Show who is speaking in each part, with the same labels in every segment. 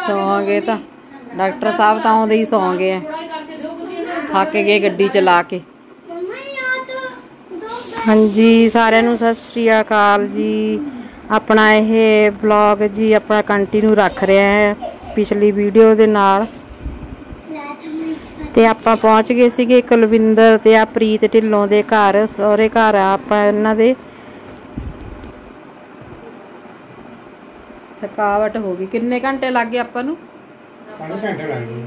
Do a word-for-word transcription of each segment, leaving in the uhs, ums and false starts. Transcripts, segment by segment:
Speaker 1: सौ गए तो डॉक्टर साहब तो आउंदे ही सौ गए थक गए गड्डी चला के। हाँ जी सारिਆਂ ਨੂੰ सत श्री अकाल जी। अपना यह ब्लॉग जी अपना कंटिन्यू रख रहे हैं पिछली वीडियो के नाल। ते आपां पहुँच गए सीगे कुलविंदर ते आ प्रीत ढिल्लों दे घर सहुरे घर आपां इन्हां दे। थकावट हो गई। किन्ने घंटे लग गए आपां नूं?
Speaker 2: पाँच घंटे लग गए।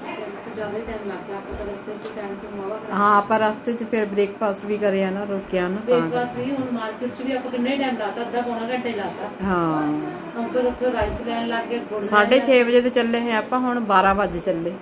Speaker 1: हाँ आप रास्ते च फिर ब्रेकफास्ट भी करे ना रुकिया ना ब्रेकफास्ट भी हुन मार्केट च भी आप किन्ने टाइम लाता अद्धा पौना घंटे लाता। हाँ अंकल उत्थे राइस लैन लग गए साढ़े छे बजे ते चले हैं आप हुन बारह बजे चले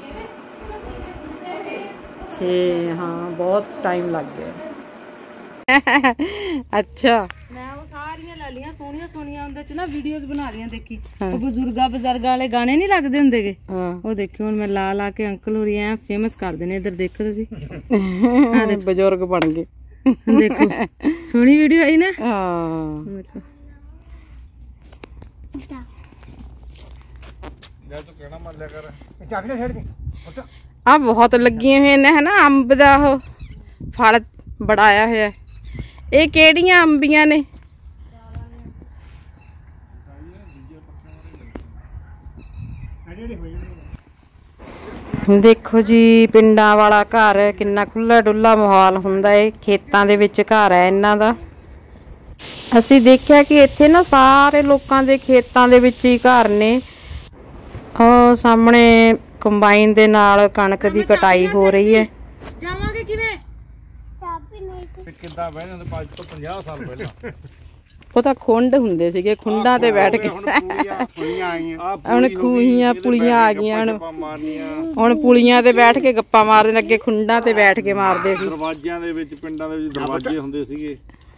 Speaker 1: छे। हाँ बहुत टाइम लग गया। अच्छा लिया सोनिया सोनिया उनदे च ना वीडियोस बना लिया देखी वो बुजुर्गा बुजुर्गा वाले गाने नहीं लगदे हुंदे गे वो देखियो हुन मैं ला ला के अंकल होरी ऐ फेमस कर देने इधर देखो तुसी। हां दे बुजुर्ग बन गए देखो सोनी वीडियो आई ना। हां देखो जा तो कहना मत लिया कर चाकले छेड़ दे। आ बहुत लगी हुई ने है ना अंब दा फल बढ़ाया है। ये केड़ियां अंबियां ने? देखो जी पिंडां वाला घर किन्ना खुला डुला माहौल हुंदा है। खेतां दे विच घर है इन्हां दा। असीं देखिया कि इत्थे ना सारे लोकां दे खेतां दे विच ही घर ने। ओ सामने कंबाइन दे नाल कणक दी कटाई हो रही है। जावांगे किवें? चाबी नहीं किद्दां बहने ते पाँच तो पचास साल पहला ਉਹ ਤਾਂ ਖੁੰਡ ਹੁੰਦੇ ਸੀਗੇ ਖੁੰਡਾਂ ਤੇ ਬੈਠ ਕੇ ਹੁਣ ਖੂਹੀਆਂ ਪੁਲੀਆਂ ਆ ਗਈਆਂ ਹੁਣ ਪੁਲੀਆਂ ਤੇ ਬੈਠ ਕੇ ਗੱਪਾਂ ਮਾਰਦੇ ਨੇ। ਅੱਗੇ ਖੁੰਡਾਂ ਤੇ ਬੈਠ ਕੇ ਮਾਰਦੇ ਸੀ।
Speaker 2: ਦਰਵਾਜ਼ਿਆਂ ਦੇ ਵਿੱਚ ਪਿੰਡਾਂ ਦੇ ਵਿੱਚ ਦਰਵਾਜ਼ੇ ਹੁੰਦੇ ਸੀਗੇ।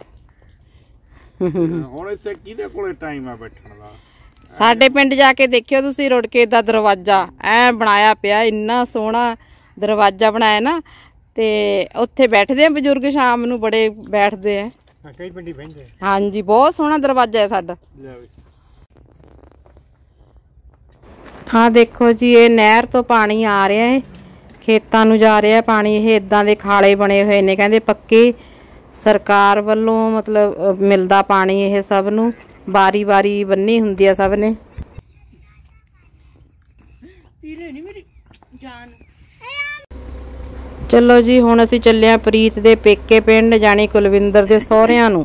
Speaker 2: ਹੁਣ ਇੱਥੇ ਕਿਹਦੇ ਕੋਲੇ ਟਾਈਮ ਆ ਬੈਠਣ ਦਾ।
Speaker 1: ਸਾਡੇ ਪਿੰਡ ਜਾ ਕੇ ਦੇਖਿਓ ਤੁਸੀਂ ਰੁੜਕੇ ਦਾ ਦਰਵਾਜ਼ਾ ਐ ਬਣਾਇਆ ਪਿਆ ਇੰਨਾ ਸੋਹਣਾ ਦਰਵਾਜ਼ਾ ਬਣਾਇਆ ਨਾ ਤੇ ਉੱਥੇ ਬੈਠਦੇ ਆ ਬਜ਼ੁਰਗ ਸ਼ਾਮ ਨੂੰ ਬੜੇ ਬੈਠਦੇ ਆ। कई पिंडी बहिंदे हाँ जी बहुत सोहना दरवाजा है साडा। हाँ देखो जी ये नहर तो पानी आ रहा है खेतां नूं जा रहा है पानी। ये इदां दे खाले बने हुए ने कहंदे पक्के सरकार वल्लों मतलब मिलदा पानी। ये सब नूं बारी बारी बन्नी हुंदी है सब ने। चलो जी हुण असीं चले आ प्रीत दे पेके पिंड जानी कुलविंदर दे सहुरिਆਂ ਨੂੰ।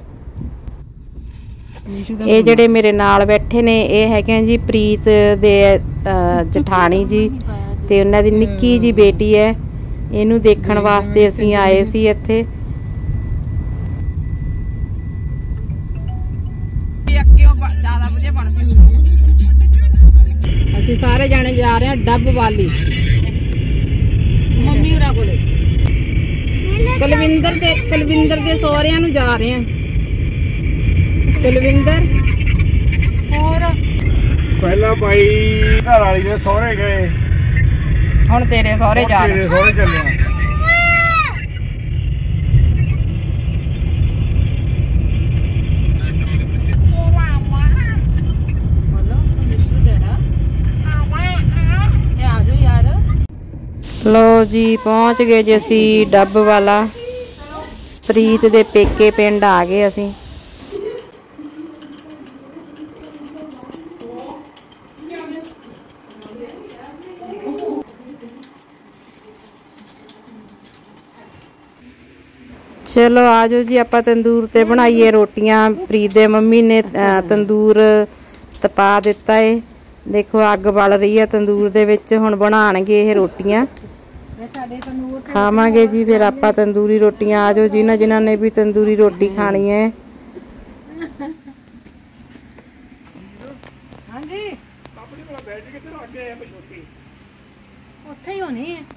Speaker 1: ਇਹ ਜਿਹੜੇ ਮੇਰੇ ਨਾਲ ਬੈਠੇ ਨੇ ਇਹ ਹੈਗੇ ਜੀ ਪ੍ਰੀਤ ਦੇ ਜਠਾਣੀ ਜੀ ਤੇ ਉਹਨਾਂ ਦੀ ਨਿੱਕੀ ਜੀ ਬੇਟੀ ਹੈ। ਇਹਨੂੰ ਦੇਖਣ ਵਾਸਤੇ ਅਸੀਂ ਆਏ ਸੀ ਇੱਥੇ। ਅਸੀਂ ਸਾਰੇ ਜਾਣੇ ਜਾ ਰਹੇ ਹਾਂ ਡੱਬ ਵਾਲੀ ਮੰਮੀ ਹੋਰਾਂ ਕੋਲੇ। ਕੁਲਵਿੰਦਰ ਦੇ ਕੁਲਵਿੰਦਰ ਦੇ ਸਹੁਰਿਆਂ ਨੂੰ ਜਾ ਰਹੇ ਆ। ਕੁਲਵਿੰਦਰ ਹੋਰ
Speaker 2: ਪਹਿਲਾਂ ਭਾਈ ਘਰ ਵਾਲੀ ਦੇ ਸਹੁਰੇ ਗਏ
Speaker 1: ਹੁਣ ਤੇਰੇ ਸਹੁਰੇ ਜਾ ਰਹੇ।
Speaker 2: ਤੇਰੇ ਸਹੁਰੇ ਚੱਲੇ ਆ।
Speaker 1: लो जी पहुंच गए जी असी डब वाला प्रीत दे पेके पिंड आ गए असी। चलो आ जाओ जी आपां तंदूर ते बनाइए रोटियां। प्रीत दे मम्मी ने तंदूर तपा दिता है। देखो अग बल रही है तंदूर दे विच। हुण बनाणगे ये रोटियां खावांगे जी फिर आपां तंदूरी रोटियां। आ जाओ जिन्हां जिन्हां ने भी तंदूरी रोटी खानी है। हां जी अपनी कोल बैठ के ते आगे है छोटी ਉੱਥੇ ਹੀ ਹੋਣੀ है।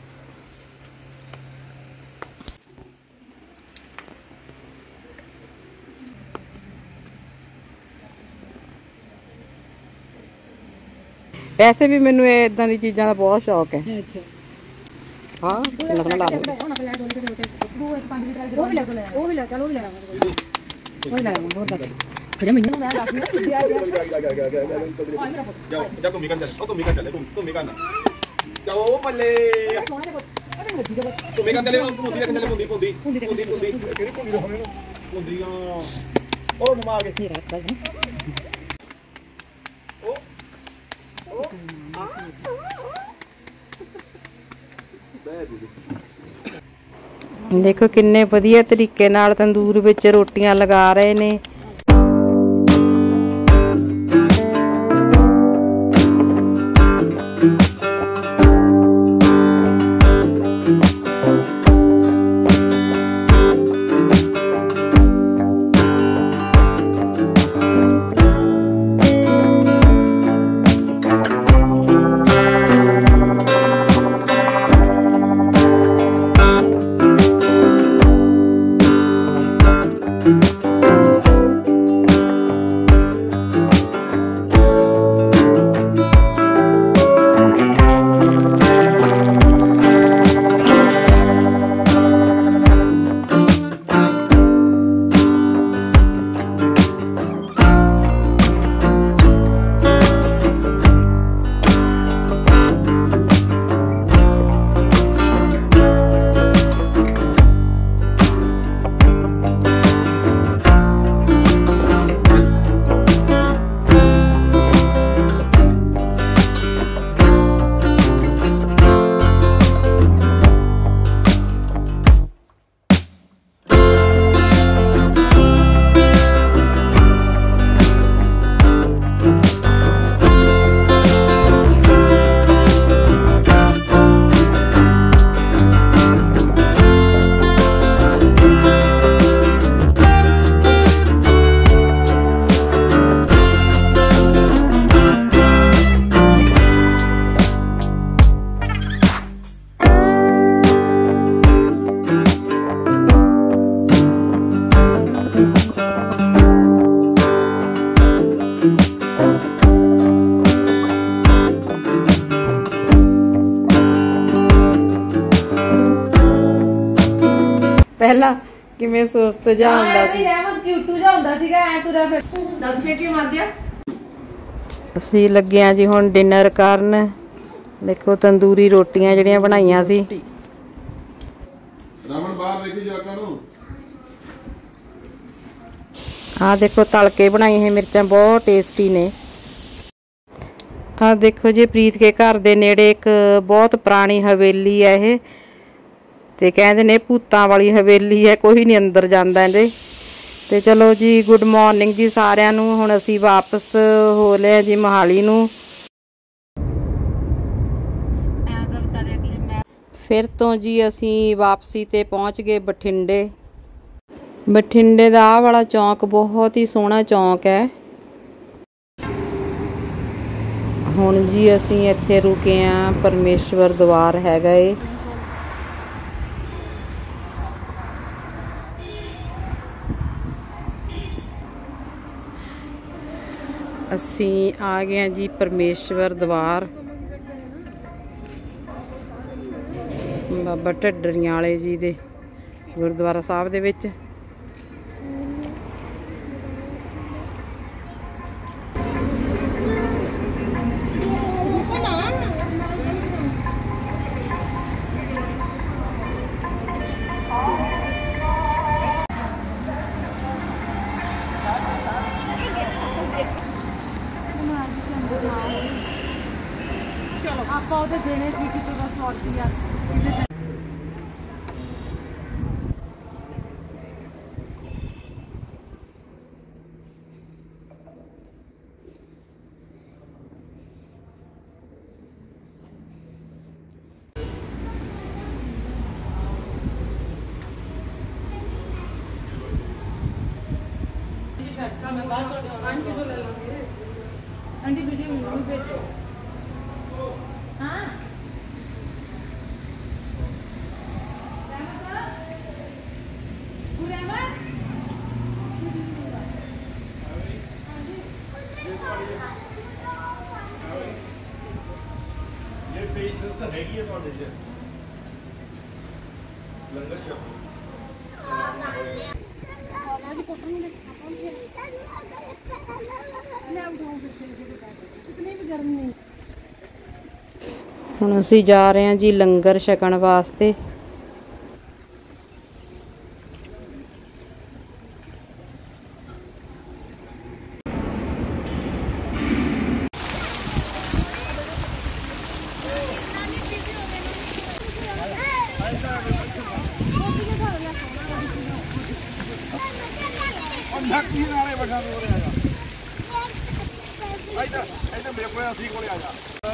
Speaker 1: वैसे भी मैनू इदां दी चीज़ां दा बहुत शौक है। अच्छा हाँ कितना सोहना ला रहे।
Speaker 3: फिर मैं मैं
Speaker 4: जाओ जाओ घूमी कर चल ओ घूमी कर चल घूमी कर जाओ बल्ले घूमी कर चले घूमी कर चले घूमी घूमी घूमी घूमी केड़ी घूमी होने घूमी ओ ममा आ गए ओ ओ
Speaker 1: देखो किन्ने वधिया तरीके नाल तंदूर विच रोटियां लगा रहे ने। पहला किवें सुस्त जा हुंदा सी
Speaker 3: रहमत क्यूटू जा हुंदा सीगा ऐ तुरा फिर दस छे के मार दिया।
Speaker 1: ਅਸੀਂ ਲੱਗੇ ਆ ਜੀ ਹੁਣ डिनर ਕਰਨ। देखो तंदूरी रोटियां ਜਿਹੜੀਆਂ ਬਣਾਈਆਂ ਸੀ।
Speaker 4: ਰਮਨ ਬਾਹਰ ਦੇਖੀ ਜਵਾਕਾਂ ਨੂੰ
Speaker 1: ਆ देखो तड़के बनाई है मिर्चां बहुत टेस्टी ने। आ देखो जी प्रीत के घर दे नेड़े एक बहुत पुरानी हवेली है ये ते कहंदे ने भूतां वाली हवेली है, कोई नहीं अंदर जांदा इहदे। ते चलो जी गुड मॉर्निंग जी सारिਆਂ ਨੂੰ। ਹੁਣ ਅਸੀਂ वापस हो लिया जी मोहाली ਨੂੰ। फिर तो जी असी वापसी ते पहुँच गए बठिंडे। बठिंडे दा आह वाला चौंक बहुत ही सोहना चौंक है। हुण जी असी इत्थे रुके हाँ परमेश्वर द्वार हैगा ए। असी आ गए जी परमेश्वर द्वार बाबा ढड्डरियां वाले जी दे गुरुद्वारा साहब दे विच।
Speaker 3: चलो आप देने सी कि सौ रुपया आंटी को ले लो आंटी वीडियो में भेजो। हाँ
Speaker 4: ये पेशेंस हैगी है ਤੁਹਾਡੇ ਚ ਲੰਗਰ ਛਕ
Speaker 1: ਹੁਣ ਅਸੀਂ ਜਾ ਰਹੇ ਹਾਂ ਜੀ ਲੰਗਰ ਛਕਣ ਵਾਸਤੇ।
Speaker 2: ਨੱਕੀ ਨਾਲੇ ਬੈਠਾ ਹੋ ਰਿਹਾ ਹੈਗਾ ਇੱਧਰ ਇੱਧਰ ਮੇਰੇ ਕੋਲ ਅਸੀਂ ਕੋਲੇ ਆ ਜਾ।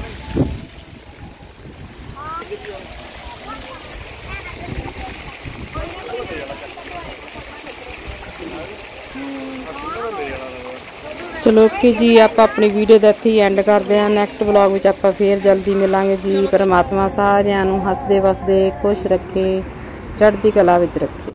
Speaker 1: ਚਲੋ ਓਕੇ ਜੀ, ਆਪਾਂ ਆਪਣੀ ਵੀਡੀਓ ਦਾ ਇੱਥੇ ਹੀ ਐਂਡ ਕਰਦੇ ਹਾਂ। ਨੈਕਸਟ ਵਲੌਗ ਵਿੱਚ ਆਪਾਂ ਫੇਰ ਜਲਦੀ ਮਿਲਾਂਗੇ ਜੀ। ਪਰਮਾਤਮਾ ਸਾਰਿਆਂ ਨੂੰ ਹੱਸਦੇ ਵਸਦੇ ਖੁਸ਼ ਰੱਖੇ, ਚੜ੍ਹਦੀ ਕਲਾ ਵਿੱਚ ਰੱਖੇ।